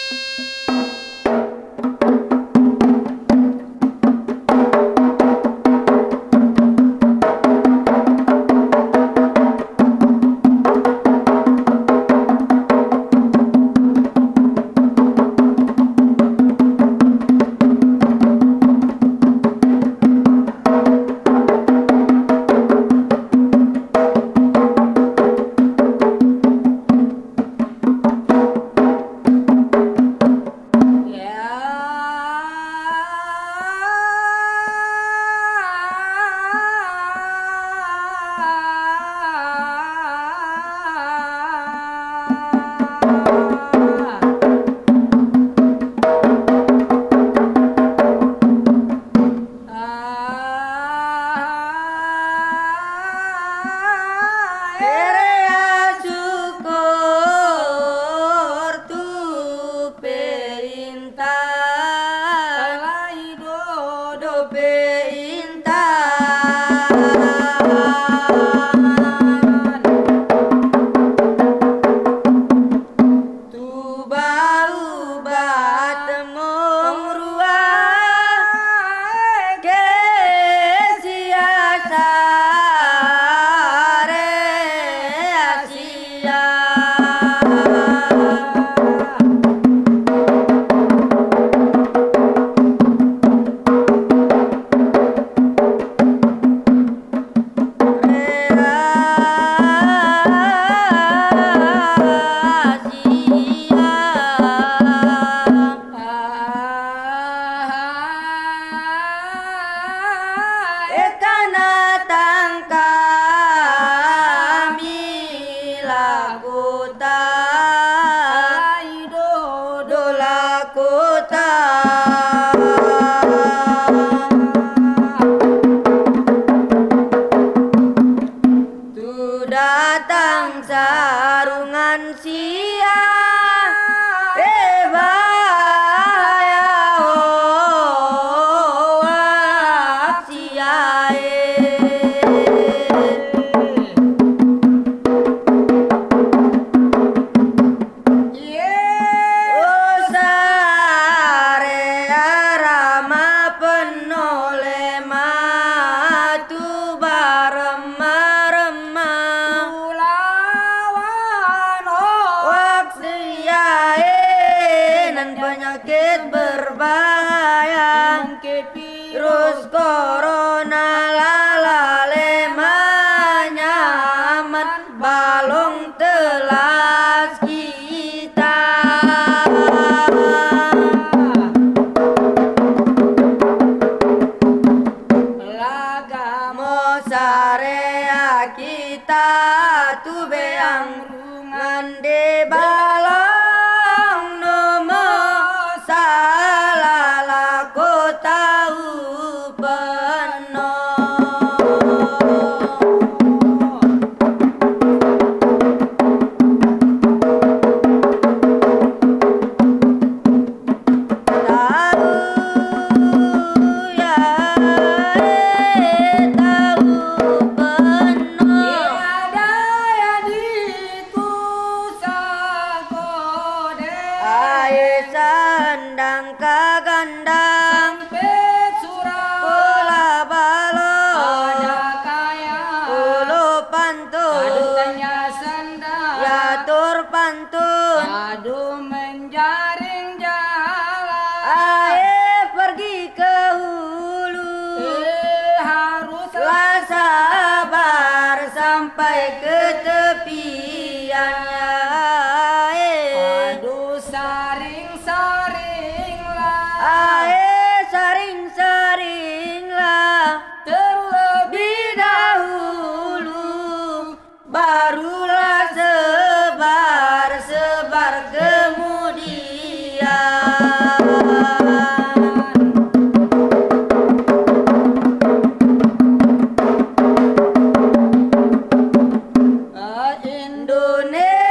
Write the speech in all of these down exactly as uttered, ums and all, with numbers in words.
Indonesia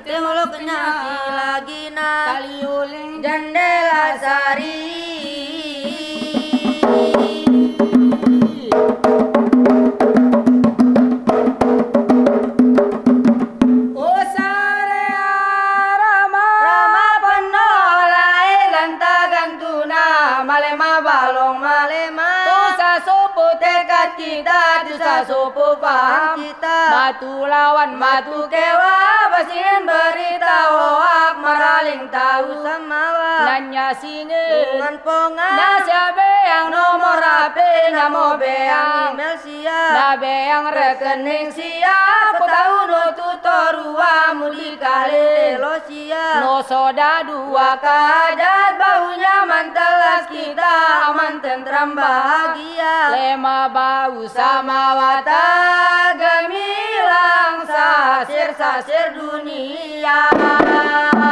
Tengoloknya si lagina tali uling jendela sari. oh sare rama Rama penolai gantagan tuna malema balong malema. dosa sopo Tekad kita dosa sopo paham kita. batu lawan batu Kewa basin berita hoak maraling tahu samawa. nanya singe Dengan pongan nasya beang nomor H P namo beang beang email siap. na beang Rekening rekening siap ko tahu no tutorua mudi kali lo siap. no soda dua Wakajat baunya mantelas kita aman tentram bahagia. lema bau Samawata samawata gemilang sasir sasir dunia.